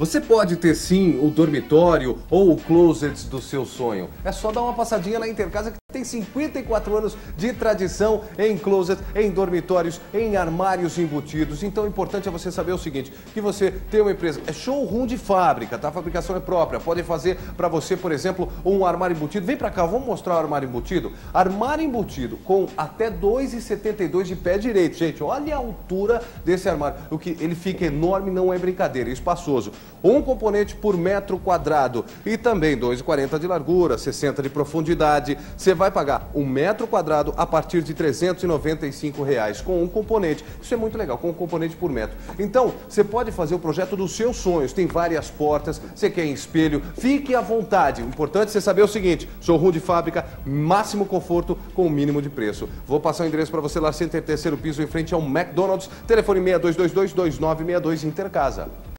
Você pode ter sim o dormitório ou o closet do seu sonho. É só dar uma passadinha na Intercasa que tem 54 anos de tradição em closet, em dormitórios, em armários embutidos. Então o importante é você saber o seguinte, que você tem uma empresa, é showroom de fábrica, tá? A fabricação é própria. Pode fazer para você, por exemplo, um armário embutido. Vem para cá, vamos mostrar o armário embutido. Armário embutido com até 2,72 de pé direito. Gente, olha a altura desse armário. O que ele fica enorme, não é brincadeira, é espaçoso. Um componente por metro quadrado e também 2,40 de largura, 60 de profundidade. Você vai pagar um metro quadrado a partir de R$ 395 com um componente. Isso é muito legal, com um componente por metro. Então, você pode fazer o projeto dos seus sonhos. Tem várias portas, você quer em espelho, fique à vontade. O importante é você saber o seguinte, showroom de fábrica, máximo conforto com o mínimo de preço. Vou passar o endereço para você lá, Center, terceiro piso, em frente ao McDonald's. Telefone 6222-2962, Intercasa.